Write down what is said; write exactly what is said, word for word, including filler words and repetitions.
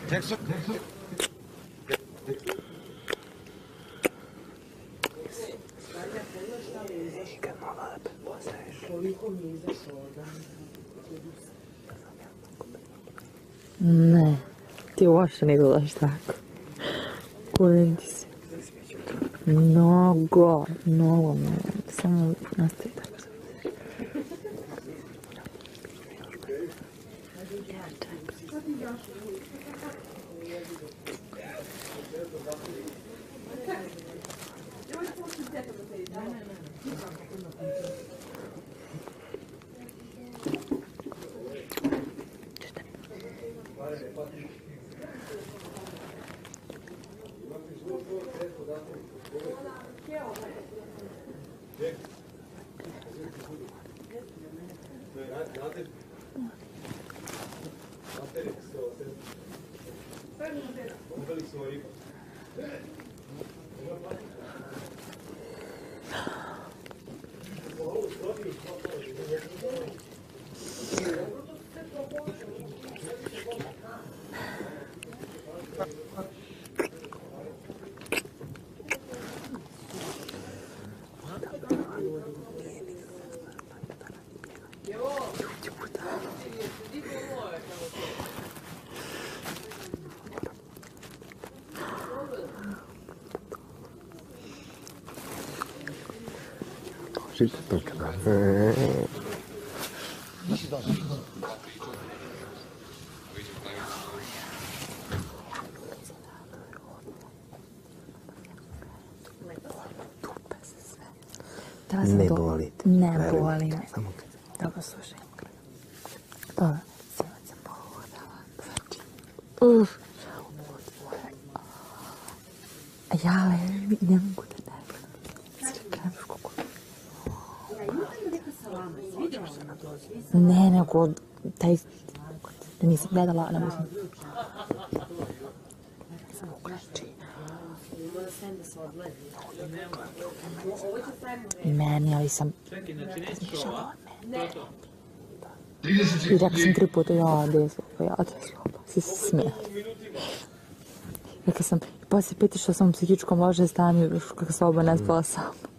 Ne, ti uopšte ne gledaš tako. Kudim ti se. Mnogo, mnogo, mnogo. Samo nastavi tako. Žite to kada. Ne boli te. Ne boli me. Dobro, slušaj. Dobro, sinoć sam pohodala. Znači, uff. Ja ležim i ne mogu da ne gledam. Čekaj, kako. Ne, nego taj... Da nisam gledala, ne možem. Samo znači... I meni, ali sam... Razmišljala od mene. I rekla sam tri puta, ja, gdje je sloba, ja, gdje je sloba. Svi se smijeli. Rekla sam, pa se piti što sam u psihičkom ložem stanju, kako sloba ne spala sam.